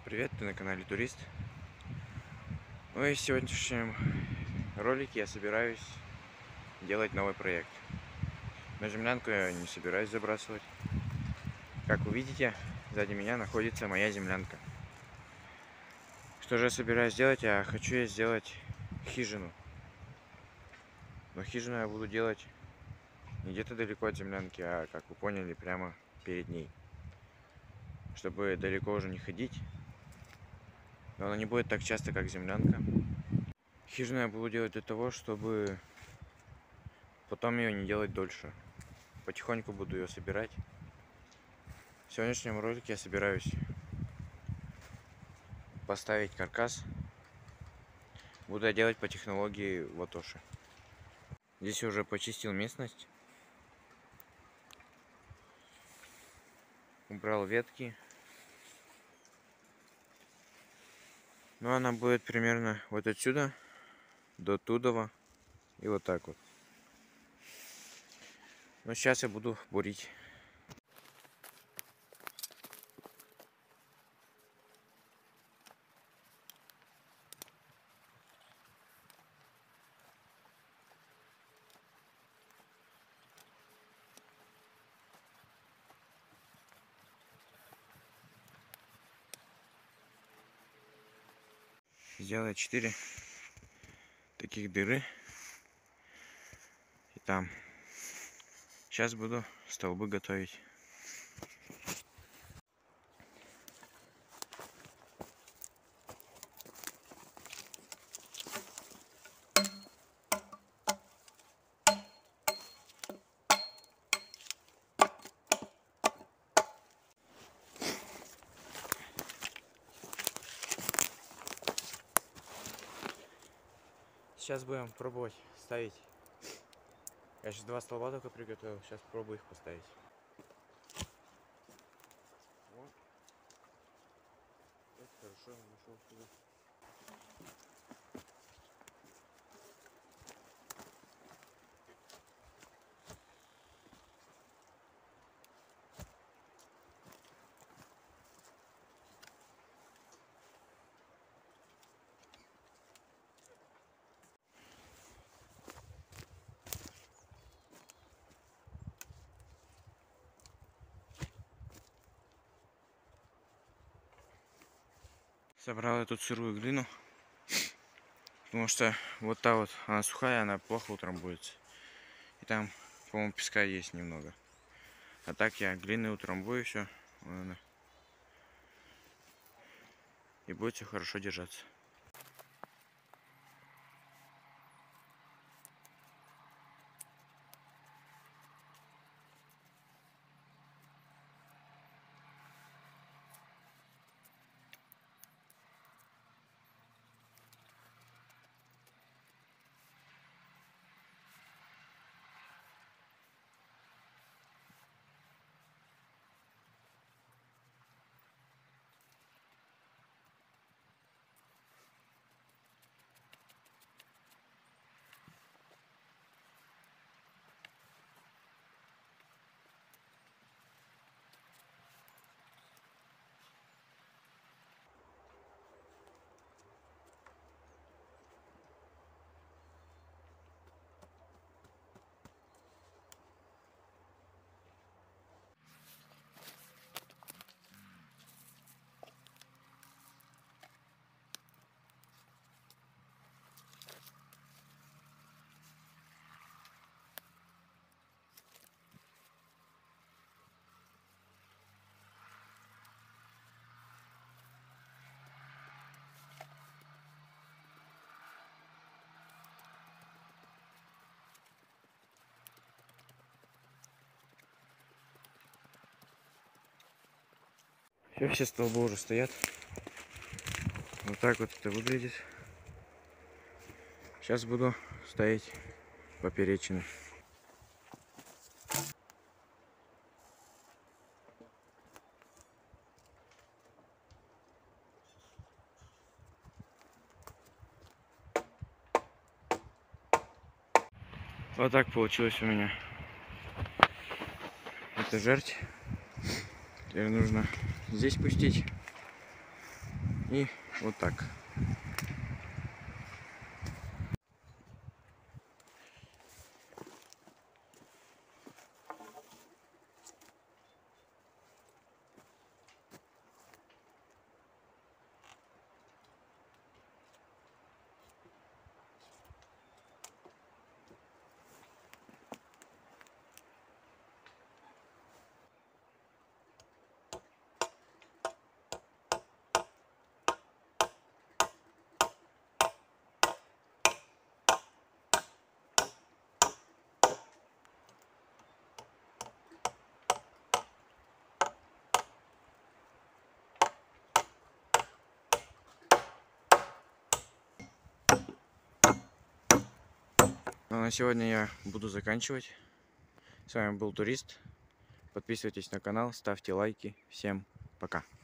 Привет, ты на канале Турист. Ну и в сегодняшнем ролике я собираюсь делать новый проект. На землянку я не собираюсь забрасывать. Как вы видите, сзади меня находится моя землянка. Что же я собираюсь делать? Я хочу сделать хижину. Но хижину я буду делать не где-то далеко от землянки, а, как вы поняли, прямо перед ней. Чтобы далеко уже не ходить. Но она не будет так часто, как землянка. Хижину я буду делать для того, чтобы потом ее не делать дольше. Потихоньку буду ее собирать. В сегодняшнем ролике я собираюсь поставить каркас. Буду я делать по технологии Ватоши. Здесь я уже почистил местность. Убрал ветки. Но она будет примерно вот отсюда до тудова и вот так вот. Но сейчас я буду бурить. Сделать 4 таких дыры. И там. Сейчас буду столбы готовить. Сейчас будем пробовать ставить. Я сейчас 2 столба только приготовил. Сейчас пробую их поставить. Вот. Это хорошо, нашел сюда. Собрал я тут сырую глину, потому что вот та вот, она сухая, она плохо утрамбуется. И там, по-моему, песка есть немного. А так я глиной утрамбую все. И будет все хорошо держаться. Все столбы уже стоят. Вот так вот это выглядит. Сейчас буду ставить поперечины. Вот так получилось у меня. Это жерть. Теперь нужно здесь пустить. И вот так. Ну, на сегодня я буду заканчивать. С вами был Турист. Подписывайтесь на канал, ставьте лайки. Всем пока.